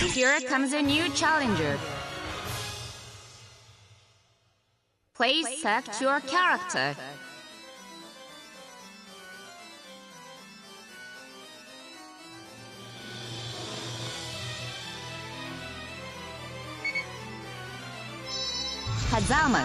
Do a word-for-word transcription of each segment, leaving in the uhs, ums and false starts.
Here comes a new challenger. Please select your character. Hazama.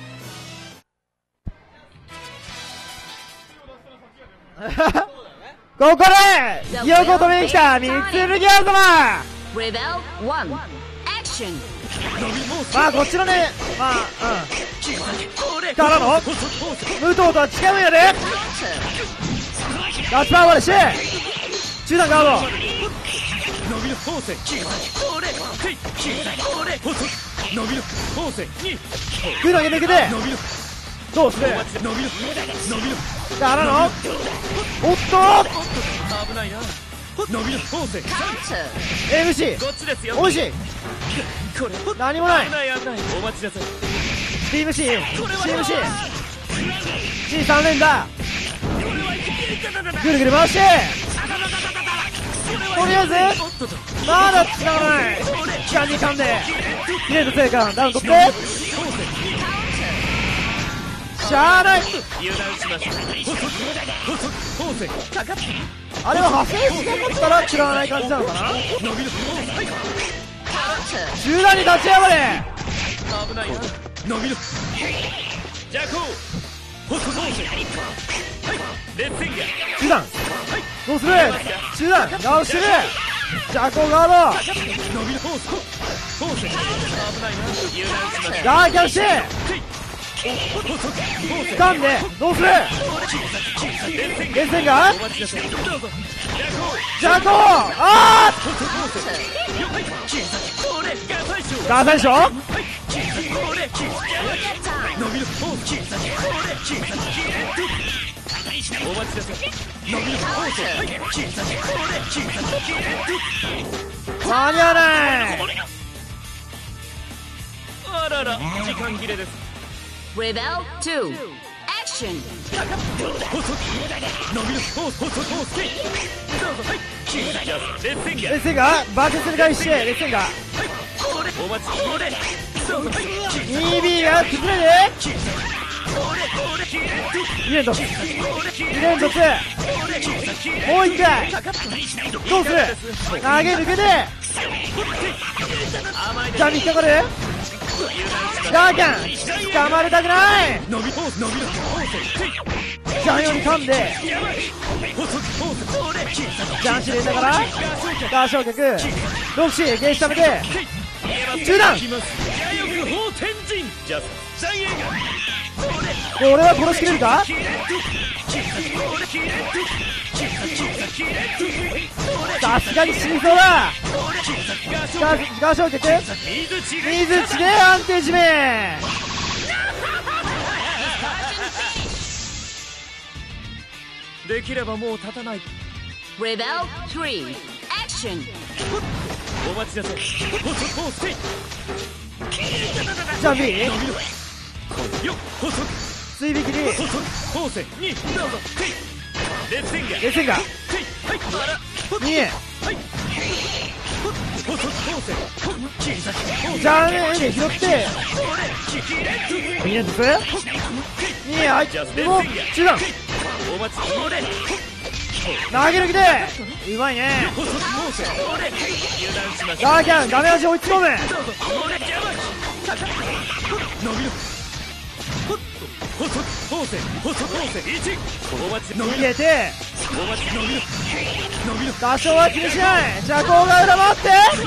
ここで記憶を止めに来た三剣あざま。 Rebel one. Action. まあこっちのね、まあうんからの武藤とは違うんやで。ガッツパワーまでして中段ガードグーの上げていけてどうするからのおっと エムシー おいしい何もない ティーエムシー シーエムシー シーさん 連打ぐるぐる回してとりあえずまだ繋がらない期間に噛んでキレイと正解ダウン取ってしゃあないあれは派生しなかったら嫌わない感じなのかな。中段に立ち上がれ危ないな伸びろジャコー中段どうする中段ガードしてるジャコーガードガーキャンして掴んでどうするレッセンがジャコーあーガー最初間に合わないあらら時間切れです Rebel two. Action. レッセンガレッセンがバケツに返してレッセンが イービー が崩れるに連突に連突もう一回どうする投げ抜けてジャンに引っかかるガーキャン捕まれたくないジャン用に噛んでジャンシレンだからガーショウ脚ロクシーゲージ溜めて中段で俺は殺しきれるかさすがに死にそうだガーガーショウ脚水地で安定締めできればもう立たない Rebel three. Action. お待ちなさいジャンビーよっ追引きにホーセにどうぞレッセンガレッセンガにジャンエで拾ってに連突にはいもう中段お待ち投げ抜きでうまいねガーキャン画面端追いつ込む逃げて多少は気にしないジャコーが裏回って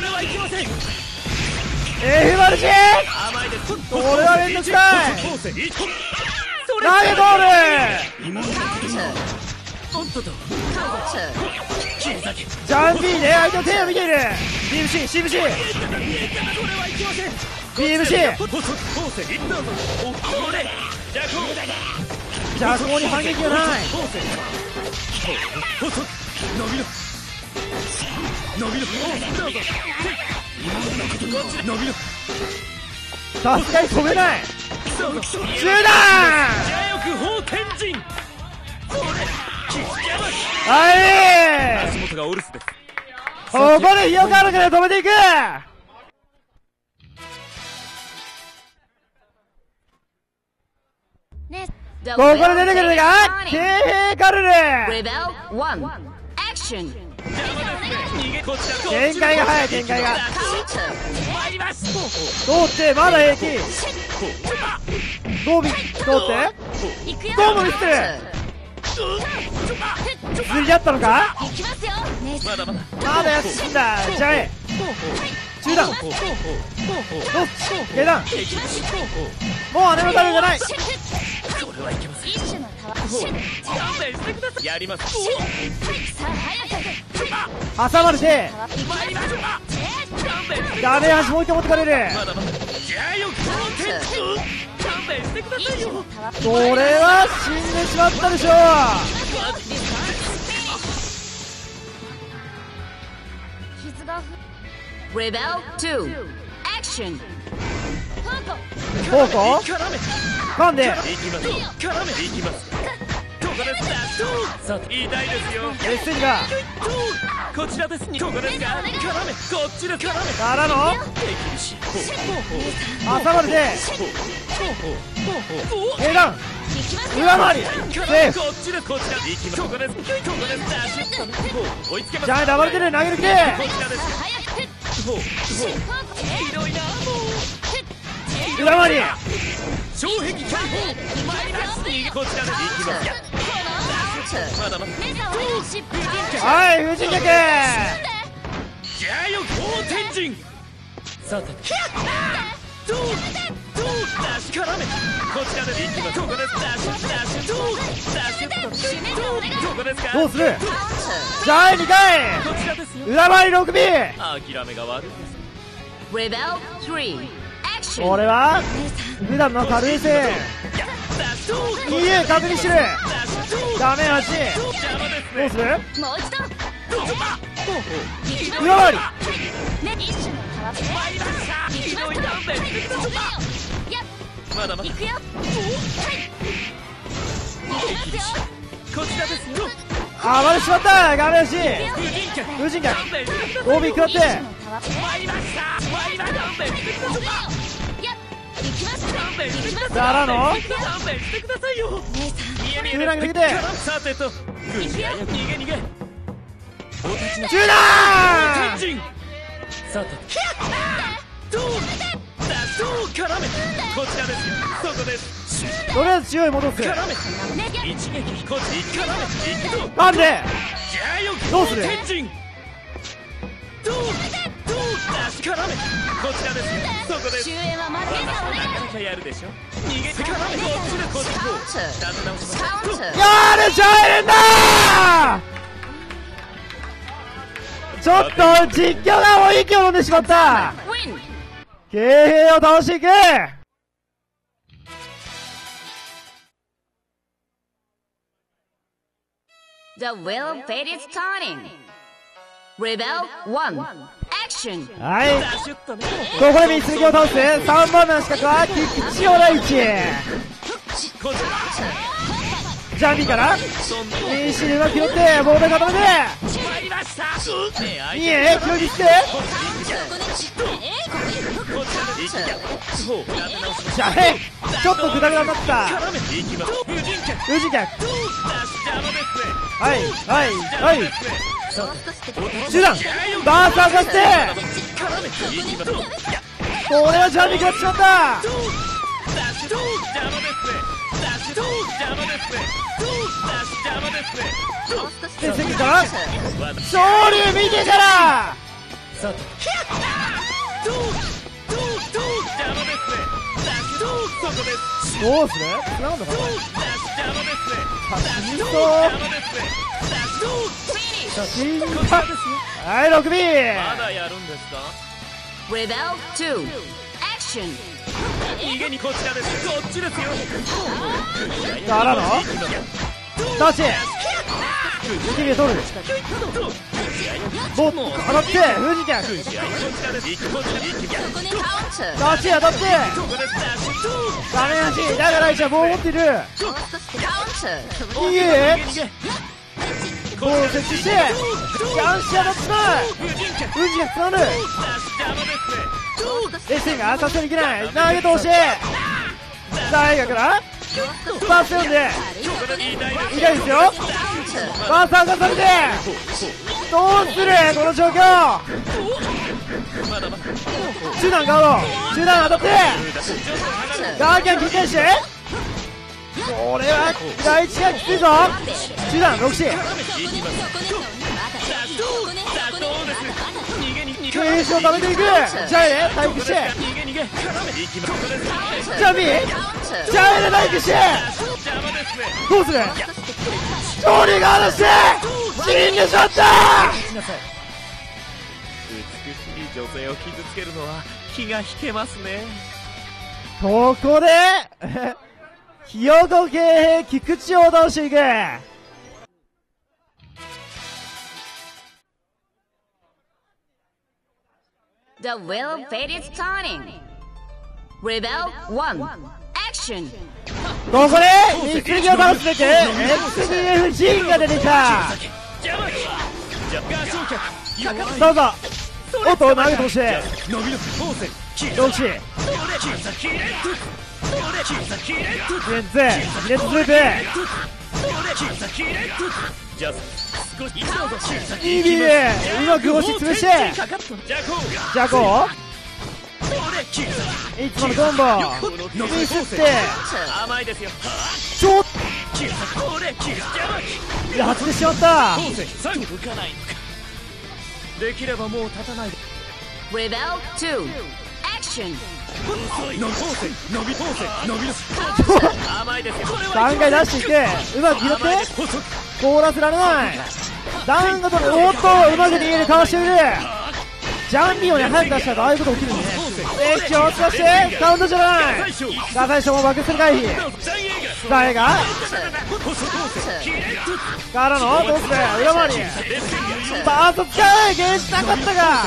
F マルチこれはめんどくさい投げゴールジャンピーで相手の手を見ている ビーエムシー シーエムシー ビーエムシー じゃあそこに反撃がないさすがに止めない中段はい足元がオルスですこでひよかるから止めていく。ここで出てくるのが京平カルル。 Rebel one Action 展開が早い。展開が Counter 通ってまだ平気。どう見通ってどうも見せてる。釣り合ったのか。 まだまだまだやつんだ。じゃえ中段どっち下段もう姉のためじゃない。 これはいけません。勘弁してください。やります。 挟まれてダメージもう一回持ってかれる。 まだまだじゃあよ勘弁してくださいよ。 それは死んでしまったでしょう。 Rebel two Action フォーコ噛んでいきます。絡めていきます。ここです。さあ痛いですよ。 レッスンがこちらです。ここですか。絡めこっちです。絡めからの手厳しい。 挟まれて下段裏回りセーフ。 こっちです。こちら行きます。ここです。ここです。ダッシュ追いつけます。 ジャイダ暴れてる。投げる気でこちらです。ほうほうひどいな。 裏回り障壁解放参ります。逃げこちらで行きます。まだまだはい風神逆。 じゃあよ大天神。さてどうどうダッシュ絡めこちらで行きます。ここです。ダッシュダッシュどうダッシュどうここですか。 どうする。ジャイにかいこちらですよ。 裏回りろくび。 諦めが悪いです。 Rebel three Action 俺は普段の軽いせい イーユー 確認してる。ダメージどうする。 もう一度裏回りまだまだ行くよ。 こちらですよ。 あばれしまった。ダメージ風神客風神逆勘弁してください。 帯食らって参りました参りました。勘弁してください。勘弁してください。 からの勘弁してくださいよ。見え見え中段抜けてさてと軍事早く逃げ逃げお立ちな中段天神。さてどうだどう絡めこちらですよ。そこです。 とりあえず強い戻す。 絡め一撃こっち絡め一度なんでじゃあよどうする天神どうどうダッシュ絡めこちらですよ。そこです。 終焉はまだなかなかやるでしょ。逃げて絡めこっちでこっちこう立て直しましょう。 Counter やるジャイレンだー。ちょっと実況がもう息を飲んでしまった。 Win 京平を倒していく。 The wheel fate is turning. Rebel one Action はいダッシュっとね。 ここで三つ抜きを倒す。さんばんめの資格は菊池オライチ。 こちらジャンビーからそんなインシルが拾ってボール固めて参りましたねえ相いい手え強気してこちらで行きますそう立て直しましじゃあへいちょっとグダグダになった。 絡めていきます。風神客風神逆ダッシュ邪魔ですね。 はいはいはい邪魔ですね。さて中段バーサー化して絡めていきます。 これはジャンビー食らってしまった。 ダッシュ邪魔ですね。ダッシュ邪魔ですね。ダッシュ邪魔ですね。 で関から私昇竜見てからさてどうどうどう邪魔ですね。ダッシュそこです。 どうするつながんのかな。 ダッシュ邪魔ですね。 死にそう邪魔ですね。ダッシュ死んだ。 こちらですよ。 はいろくび。 まだやるんですか。 Rebel two Action 逃げにこちらです。こっちですよ。 からのタッチいちび取るボット当たって風神逆こちらです。こちら行きます。 ここで Counter タッチ当たってここです。ダッシュダメージだから一応棒を持っている。 Counter いいえ逃げ逃げこボールを設置してジャンシアドつまうウジがつまむレスリンがさせにいけない投げ通し大学からパス読んで痛いですよワンサーがされてどうするこの状況中段ガード中段当たってガーキャン切り返してこれは第一がきついぞ中段ろくシ軽視を溜めていくジャイで体育してジャミージャイで体育してどうする勝利が離して死んでしまった美しい女性を傷つけるのは気が引けますねここでひよこ系菊池を倒していく The wheel of fate is turning. Rebel one. Action. ここでミスリギを倒すべく エックスディーエフ ジーンが出てきたどうぞおっと投げ通してロキシレンズレッツスループイービーでうまく押し潰してジャコいつものコンボミスってちょっいや外してしまったできればもう立たないで Rebel two. Action. さんかい出していってうまく拾って凍らせられないダウンが取るおっとうまく逃げてかわしているジャンビーをね早く出したらああいうこと起きるんでねエッジを使してカウントじゃないさあ最初もバックスル回避誰がからのどうする裏回りバースト使うゲージなかったが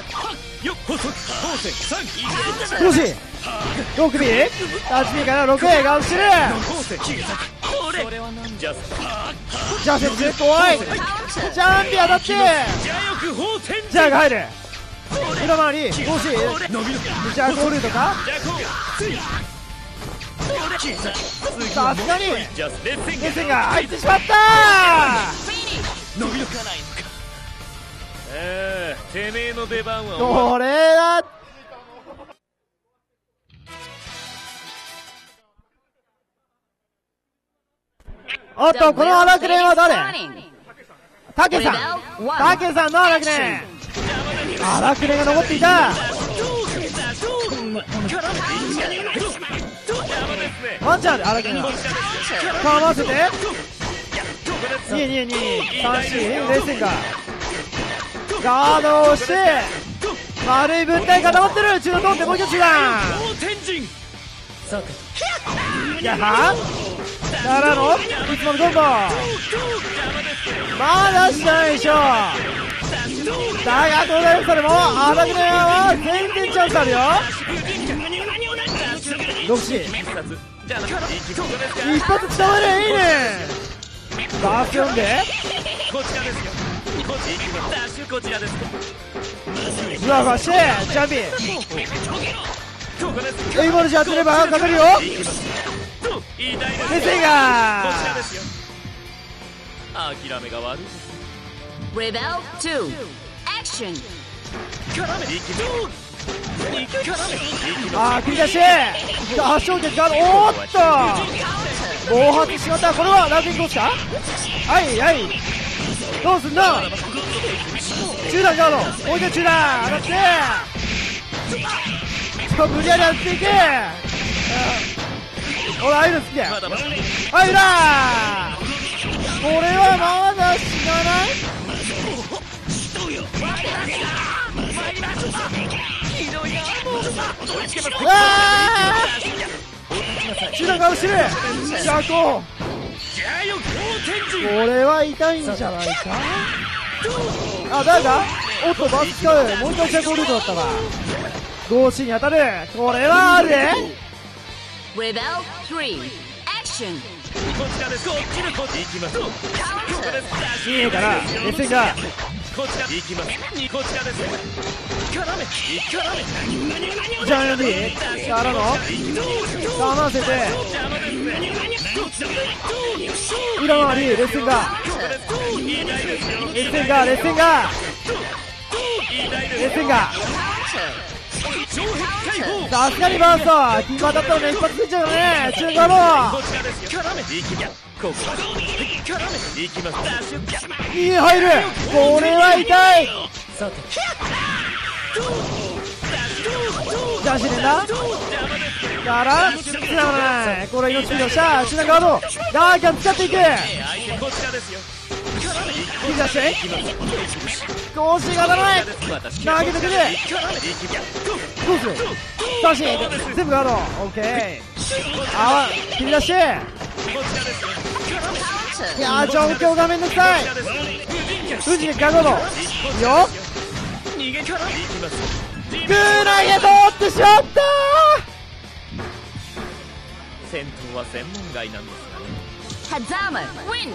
よしろくビー はちビー から ろくエー ガウンしてるジャセツ怖いジャンビー当たってジャーが入る裏回りどうしジャーゴールとかさすがにレスンが入ってしまったえー、てめえの出番はこれだおっとこの荒くれは誰タケさんタケさんの荒くれ荒くれが残っていたワンチャンで荒くれがかわせてにえにえにえさんしレースンがガードをして丸い分体固まってる中段通ってもう一度中段やはからのいつものコンボまだしないでしょだが東大それも荒くれは全然チャンスあるよロクシー一発伝われいいねバース読んでふわふわしてジャンピーエイボルジ当てればかかるよレセガー諦めが悪い Rebel two. Action. あー繰り出して圧勝決がおーっと暴発してしまったこれはランキングコースかはいはいどうすんだ中段ガードもう一回中段上がってちょっと無理やりやっていけ俺ああいうの好きだよはい裏これはまだ死なないあー中段ガードしてるジャコこれは痛いんじゃないかあ、誰だおっとバス使うもう一回ジャコルートだったわ同士に当たるこれはあるで Rebel three. Action. ちらですこっちでこっち行きますここですいいからレスリンガーこちら行きますこちらです絡め絡めジャイアンディからの我慢せて裏回りレスリンガーレスリンガーレスリンガーレスリンガーさすがにバーストキーパーだったらね一発ついちゃうよね中華のいい入るこれは痛いジャンシー連打からつながらないこれ命拾いした中段ガードガーキャン使っていく引き出して少しが当たらない投げてくれどうする三振全部ガードオッケーあ切り出していやー状況がめんどくさい藤木ガードいいよグー投げ通ってしまった戦闘は専門外なんですがね Hazama win.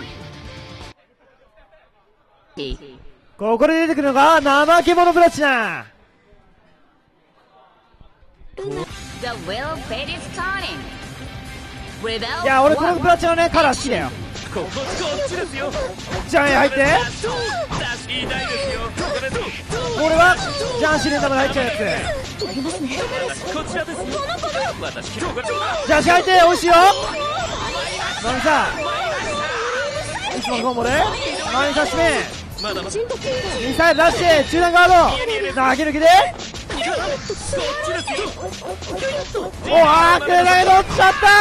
ここで出てくるのが怠け者プラチナ The will fate is turning. Rebel いや俺このプラチナねカラー好きだよこここっちですよジャンエ入って痛いですよここです俺はジャンシレンダムが入っちゃうやこちらです私今日がつジャンシ入って美味しいよマミさんいつものコンボでマミさん締めまだまだミサイル出して中段ガード投げ抜きでおあーくれ投げ取っちゃった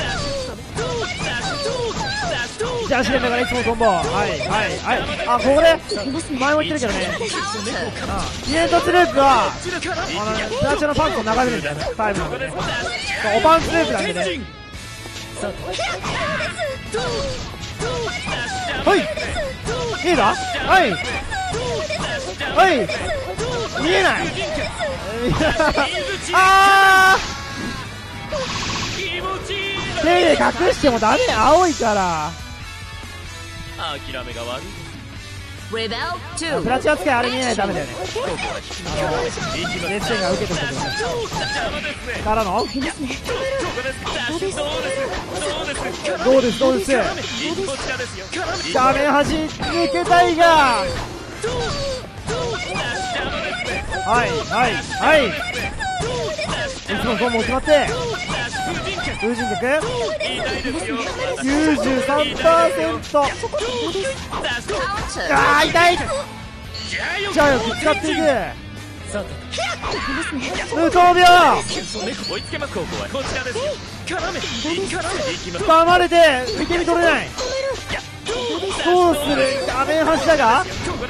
ジャンシレンダからいつもコンボはいはいはいあここで前も言ってるけどねイエントツループはあのプラチナのパンツを眺めるんだよねタイムなんでねおパンツループなんでねはいいいかはいはい見えないあー手で隠してもダメ青いから諦めが悪い Rebel プ two. ラチナ使いあれ見えないとダメだよねレッスンが受けてるところからのどうですどうです画面端抜けたいがはいはいはいいつもコンボ決まって風神脚 きゅうじゅうさんパーセント あー痛いじゃあよく使っていく無効秒掴まれて受け身取れないどうする画面端だがい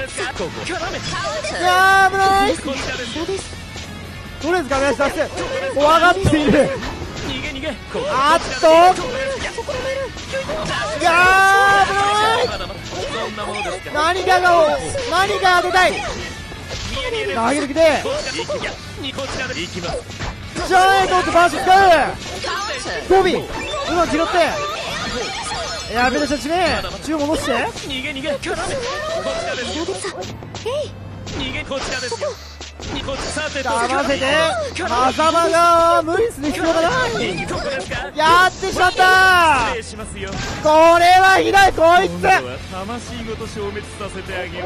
やー危ないとりあえず画面端出して怖がっているあっといやー危ない何かが何か当てたい投げ抜きでジャイアントとバース使うゴビうまく拾ってやべえしめ中戻して騙せて風間が無理する必要がないやってしまったこれはひどいこいつ魂ごと消滅させてあげよう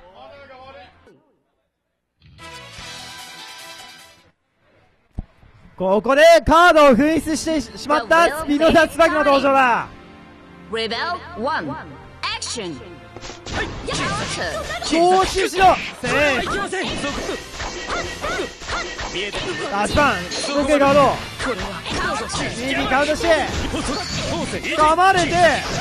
ここでカードを紛失してしまったスピードダツバキの登場だ Rebel one. Action. 調子しろせーラスパン時計ガード右カウントして噛まれて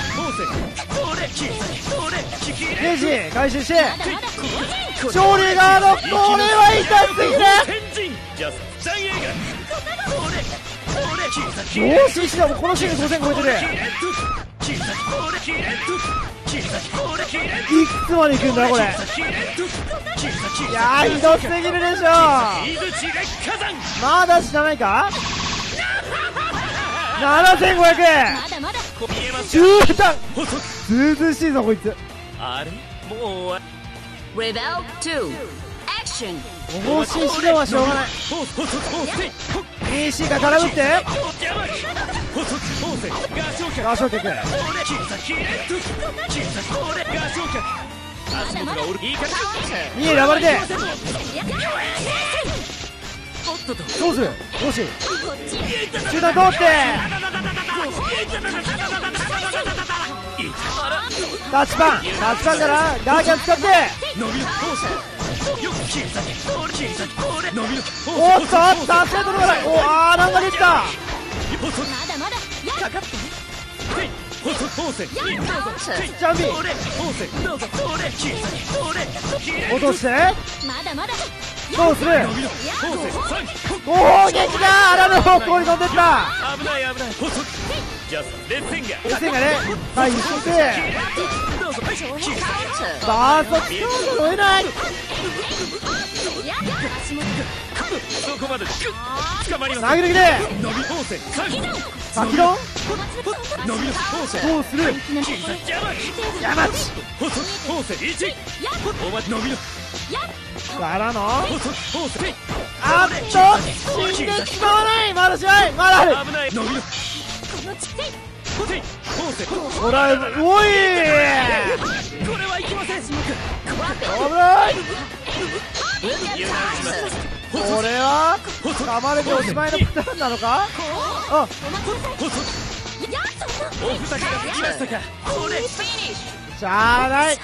ゲージ回収して勝利ガードこれは痛すぎる調子しろこのシーンごせん超えてるいくつまで行くんだこれいやーひどすぎるでしょまだ死なないかななせんごひゃくこ見えます中断補足ずうずうしいぞこいつ。 あれもう終わ Rebel two. Action. 方針指導はしょうがない。 補足補正エーシー が空振って補足補正ガショウキャガショウキャク。 切り裂きレッド切り裂き俺ガショウキャ足元がおるいい感じにえ暴れておっととどうするどうし中断通ってタッチパンタッチパンからガーキャン使って伸びる放射よく切り裂き俺切り裂き俺伸びるおっとさすが届かない。おあーなんか出てた。 補足かかって補足放射ジャンビ俺放射どうぞ俺切り裂き俺落としてどうする伸びる放射さん攻撃だ。あらの方向に飛んでった危ない危ない補足ジャスレッセンガレッセンがね回避してどうぞ切り裂きバースト使うの追えない。 そこまでグッ捕まります投げてきて伸び放射さん先の伸びる放射どうする切り裂き山山地補足放射いちお前伸びるからの補足放射あっと死んでしまわない。まだしないまだある危ない伸びる放射放射ほらおいこれはいきません危ないこれは噛まれておしまいのパターンなのか。あおふざけがつきましたか俺しゃあない。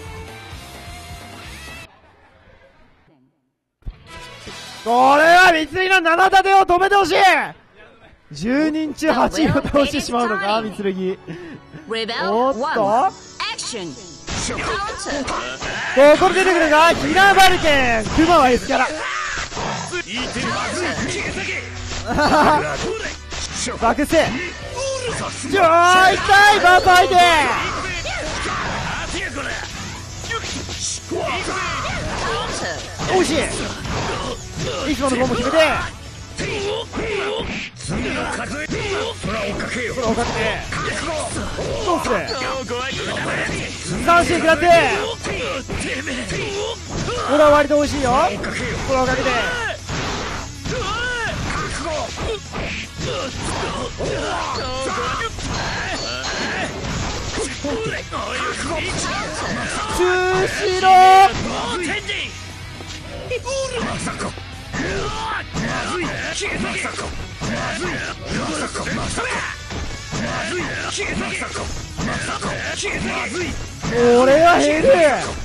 これは三井の七立てを止めてほしい。じゅうにん中はちいを倒してしまうのか三剣。 Rebel おっと one. Action. Counter. ここで出てくるがキラーバルケンクマは S キャラいい手まずい切り裂けバクスちょー痛いバースト相手おいしいいつものボンボ決めて空をかけてどうする三振食らってこれは割と美味しいよ。空をかけて中止ろこれは減る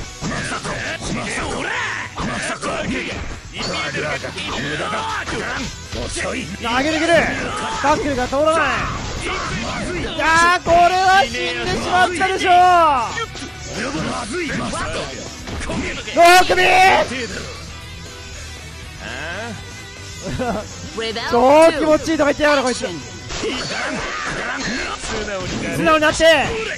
投げてくるタックルが通らないいやーこれは死んでしまったでしょうろくび超気持ちいいとか言ってやがるこいつ素直になって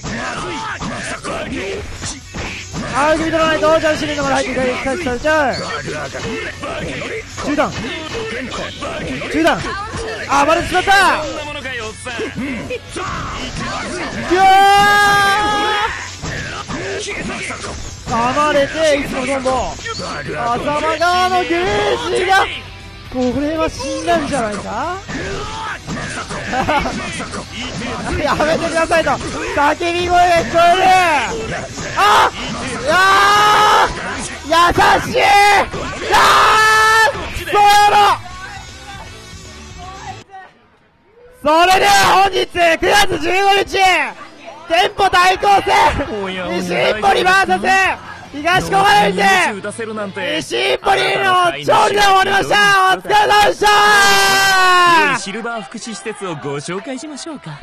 あー組み取らないとジャンシリンのから入っていかれされちゃう中断中断あーバレてしまったギャー噛まれていつものコンボ頭側のゲージがこれは死んだんじゃないかやめてくださいと叫び声が聞こえるあっあー優しいあーそうやろそれでは本日くがつじゅうごにち店舗対抗戦西日暮里 ブイエス 東小金井店西日暮里の勝利で終わりました。お疲れ様でしたシルバー福祉施設をご紹介しましょうか。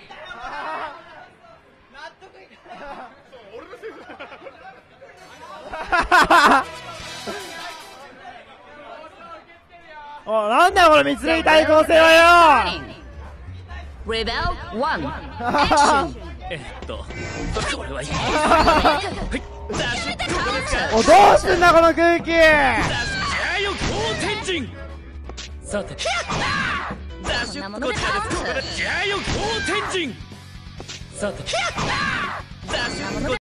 おなんだよこの三剣対抗戦はよ Rebel one. Action. えっとこれはいいおどうすんだこの空気さてダッシュこちらです。ここでジャイオン好天神さてダッシュ